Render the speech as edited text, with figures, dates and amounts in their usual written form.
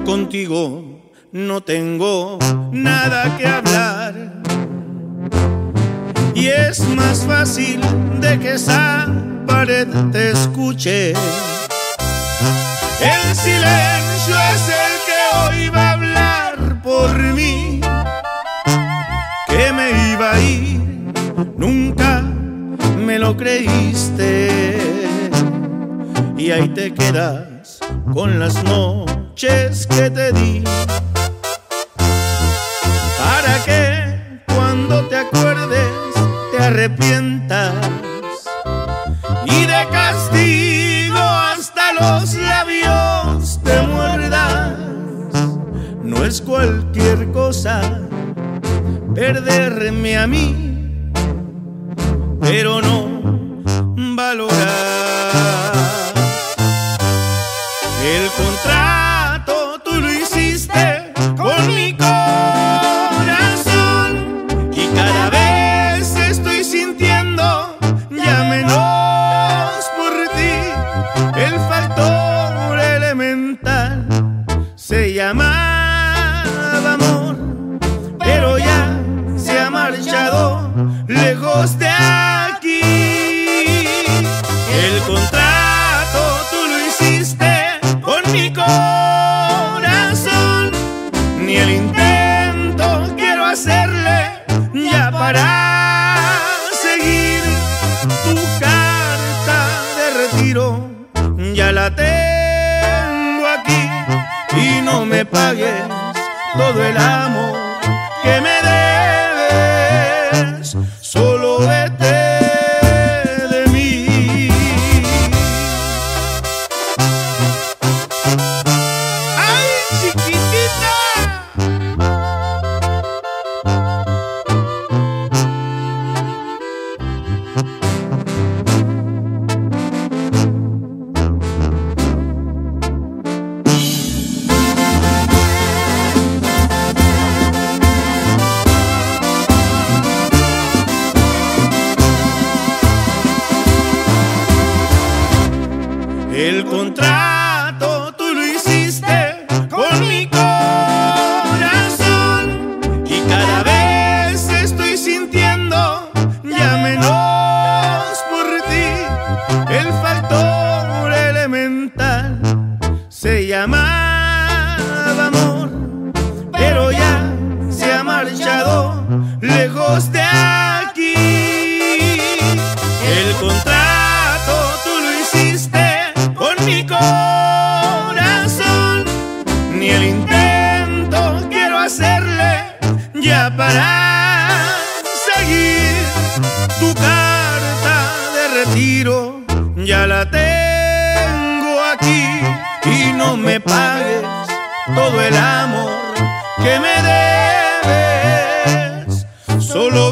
Yo contigo no tengo nada que hablar, y es más fácil de que esa pared te escuche. El silencio es el que hoy va a hablar por mí, que me iba a ir, nunca me lo creíste, y ahí te quedas con las noches que te di, para que cuando te acuerdes te arrepientas y de castigo hasta los labios te muerdas. No es cualquier cosa perderme a mí, pero no valorar el contrato. Tú lo hiciste con mi corazón, y cada vez estoy sintiendo ya menos por ti. El factor elemental se llamaba amor, pero ya se ha marchado lejos de aquí. El contrato tú lo hiciste con mi corazón, ni el intento quiero hacerle ya para seguir. Tu carta de retiro ya la tengo aquí, y no me pagues todo el amor que me debes, solo vete de mí. ¡Ay, chiquitita! El contrato tú lo hiciste con mi corazón, y cada vez estoy sintiendo ya menos por ti. El factor elemental se llamaba amor, pero ya se ha marchado lejos de aquí. El contrato tú lo hiciste con mi corazón, ni el intento quiero hacerle ya para seguir. Tu carta de retiro ya la tengo aquí, y no me pagues todo el amor que me debes, solo